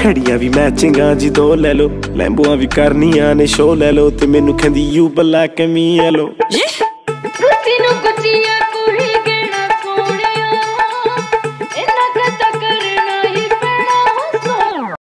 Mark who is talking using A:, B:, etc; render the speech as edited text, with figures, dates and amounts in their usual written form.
A: घड़ियां भी मैचिंगां जी दो ले लो, लैंबुआं भी करनियां ने शो ले लो, ते मैनू कहंदी यू ब्लैक मी येलो।